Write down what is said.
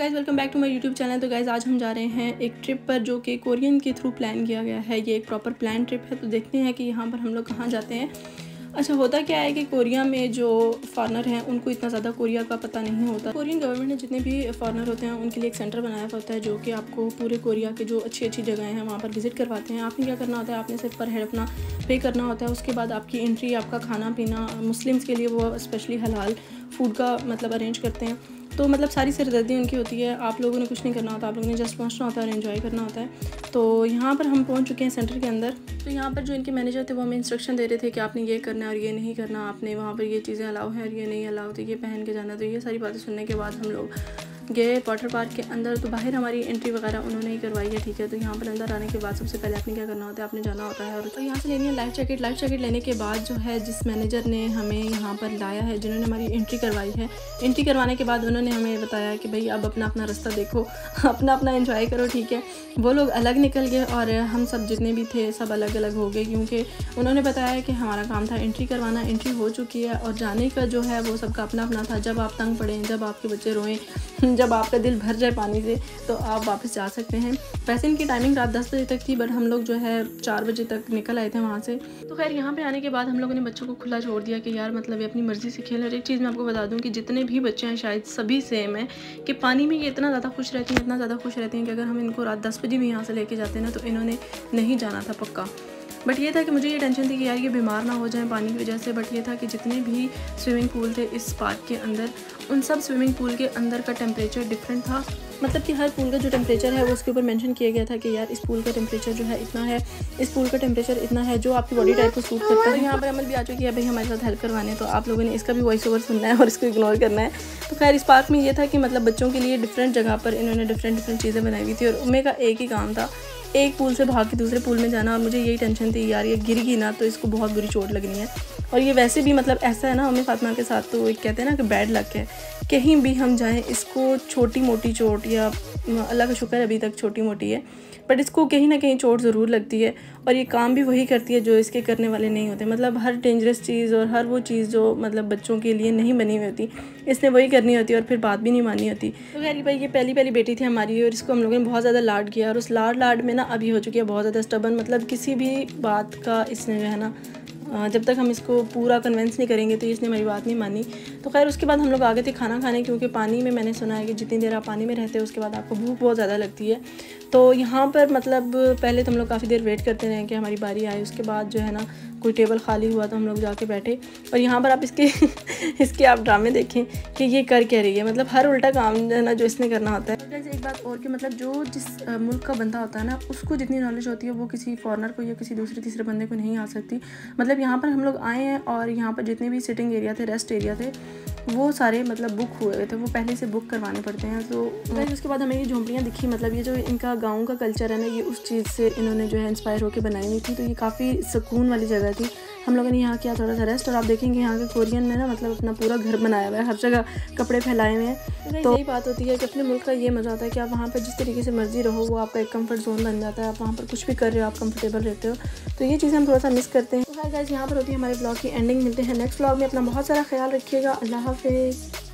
Guys welcome back to my YouTube channel. तो guys आज हम जा रहे हैं एक ट्रिप पर जो कि कोरियन के थ्रू प्लान किया गया है। ये एक प्रॉपर प्लान ट्रिप है। तो देखते हैं कि यहाँ पर हम लोग कहाँ जाते हैं। अच्छा, होता क्या है कि कोरिया में जो फॉरनर हैं उनको इतना ज़्यादा कोरिया का पता नहीं होता। कोरियन गवर्नमेंट ने जितने भी फॉरनर होते हैं उनके लिए एक सेंटर बनाया होता है जो कि आपको पूरे कोरिया के जो अच्छी अच्छी जगहें हैं वहाँ पर विज़िट करवाते हैं। आपने क्या करना होता है, आपने सिर्फ पर हेड अपना पे करना होता है। उसके बाद आपकी एंट्री, आपका खाना पीना, मुस्लिम्स के लिए वो स्पेशली हलाल फूड का मतलब अरेंज करते हैं। तो मतलब सारी सरदर्दी उनकी होती है। आप लोगों ने कुछ नहीं करना होता, आप लोगों ने जस्ट पहुंचना होता है और एंजॉय करना होता है। तो यहाँ पर हम पहुंच चुके हैं सेंटर के अंदर। तो यहाँ पर जो इनके मैनेजर थे वो हमें इंस्ट्रक्शन दे रहे थे कि आपने ये करना है और ये नहीं करना, आपने वहाँ पर ये चीज़ें अलाउ है और ये नहीं अलाउ, तो ये पहन के जाना। तो ये सारी बातें सुनने के बाद हम लोग गए वाटर पार्क के अंदर। तो बाहर हमारी एंट्री वगैरह उन्होंने ही करवाई है, ठीक है। तो यहाँ पर अंदर आने के बाद सबसे पहले आपने क्या करना होता है, आपने जाना होता है और तो यहाँ से लेनी है लाइफ जैकेट। लाइफ जैकेट लेने के बाद जो है जिस मैनेजर ने हमें यहाँ पर लाया है, जिन्होंने हमारी एंट्री करवाई है, एंट्री करवाने के बाद उन्होंने हमें बताया कि भाई अब अपना अपना रास्ता देखो, अपना अपना एंजॉय करो, ठीक है। वो लोग अलग निकल गए और हम सब जितने भी थे सब अलग अलग हो गए, क्योंकि उन्होंने बताया कि हमारा काम था एंट्री करवाना। एंट्री हो चुकी है और जाने का जो है वो सबका अपना अपना था। जब आप तंग पड़ें, जब आपके बच्चे रोएं, जब आपका दिल भर जाए पानी से, तो आप वापस जा सकते हैं। वैसे इनकी टाइमिंग रात 10 बजे तक थी, बट हम लोग जो है 4 बजे तक निकल आए थे वहाँ से। तो खैर यहाँ पे आने के बाद हम लोगों ने बच्चों को खुला छोड़ दिया कि यार मतलब ये अपनी मर्ज़ी से खेल। और एक चीज़ मैं आपको बता दूँ कि जितने भी बच्चे हैं शायद सभी सेम है कि पानी में ये इतना ज़्यादा खुश रहती हैं, इतना ज़्यादा खुश रहती हैं कि अगर हम इनको रात 10 बजे भी यहाँ से लेके जाते हैं ना तो इन्होंने नहीं जाना था पक्का। बट ये था कि मुझे ये टेंशन थी कि यार ये बीमार ना हो जाए पानी की वजह से। बट ये था कि जितने भी स्विमिंग पूल थे इस पार्क के अंदर, उन सब स्विमिंग पूल के अंदर का टेम्परेचर डिफरेंट था। मतलब कि हर पूल का जो टेम्परेचर है वो उसके ऊपर मेंशन किया गया था कि यार इस पूल का टेम्परेचर जो है इतना है, इस पूल का टेम्परेचर इतना है जो आपकी बॉडी टाइप को सूट करता है। यहाँ पर अमल भी आ चुकी है भाई हमारे साथ हेल्प करवाने, तो आप लोगों ने इसका भी वॉइस ओवर सुनना है और इसको इग्नोर करना है। तो खैर इस पार्क में ये था कि मतलब बच्चों के लिए डिफरेंट जगह पर इन्होंने डिफरेंट चीज़ें बनाई हुई थी और उम्मे का एक ही काम था, एक पूल से भाग के दूसरे पूल में जाना। और मुझे यही टेंशन थी यार ये गिर गई ना तो इसको बहुत बुरी चोट लगनी है। और ये वैसे भी मतलब ऐसा है ना उम्मे फातिमा के साथ, तो एक कहते हैं ना कि बैड लक है, कहीं भी हम जाएं इसको छोटी मोटी चोट, या अल्लाह का शुक्र अभी तक छोटी मोटी है, बट इसको कहीं ना कहीं चोट ज़रूर लगती है। और ये काम भी वही करती है जो इसके करने वाले नहीं होते। मतलब हर डेंजरस चीज़ और हर वो चीज़ जो मतलब बच्चों के लिए नहीं बनी हुई होती, इसने वही करनी होती है और फिर बात भी नहीं माननी होती। तो खैर भाई ये पहली बेटी थी हमारी और इसको हम लोगों ने बहुत ज़्यादा लाड किया और उस लाड में ना अभी हो चुकी है बहुत ज़्यादा स्टबन। मतलब किसी भी बात का इसने जो है ना जब तक हम इसको पूरा कन्विंस नहीं करेंगे तो इसने हमारी बात नहीं मानी। तो खैर उसके बाद हम लोग आ गए थे खाना खाने, क्योंकि पानी में मैंने सुना है कि जितनी देर आप पानी में रहते हो उसके बाद आपको भूख बहुत ज़्यादा लगती है। तो यहाँ पर मतलब पहले तो हम लोग काफ़ी देर वेट करते रहे कि हमारी बारी आए। उसके बाद जो है ना कोई टेबल खाली हुआ तो हम लोग जाके बैठे। और यहाँ पर आप इसके आप ड्रामे देखें कि ये कर क्या रही है। मतलब हर उल्टा काम जो है ना जो इसने करना होता है। एक बात और कि मतलब जो जिस मुल्क का बंदा होता है ना उसको जितनी नॉलेज होती है वो किसी फॉरनर को या किसी दूसरे तीसरे बंदे को नहीं आ सकती। मतलब यहाँ पर हम लोग आए हैं और यहाँ पर जितने भी सिटिंग एरिया थे, रेस्ट एरिया थे, वो सारे मतलब बुक हुए थे, वो पहले से बुक करवाने पड़ते हैं। तो उसके बाद हमें ये झोंपड़ियाँ दिखी। मतलब ये जो इनका गाँव का कल्चर है ना ये उस चीज़ से इन्होंने जो है इंस्पायर होकर बनाई हुई थी। तो ये काफ़ी सुकून वाली जगह थी। हम लोगों ने यहाँ किया थोड़ा सा रेस्ट। और आप देखेंगे यहाँ के कोरियन में ना मतलब अपना पूरा घर बनाया हुआ है, हर जगह कपड़े फैलाए हुए हैं। तो यही बात होती है कि अपने मुल्क का ये मज़ा आता है कि आप वहाँ पर जिस तरीके से मर्जी रहो वो आपका एक कंफर्ट जोन बन जाता है। आप वहाँ पर कुछ भी कर रहे हो, आप कंफर्टेबल रहते हो। तो ये चीज़ें हम थोड़ा सा मिस करते हैं। तो गाइस यहाँ पर होती है हमारे ब्लॉग की एंडिंग। मिलते हैं नेक्स्ट ब्लॉग में। अपना बहुत सारा ख्याल रखिएगा। अल्लाह हाफिज़।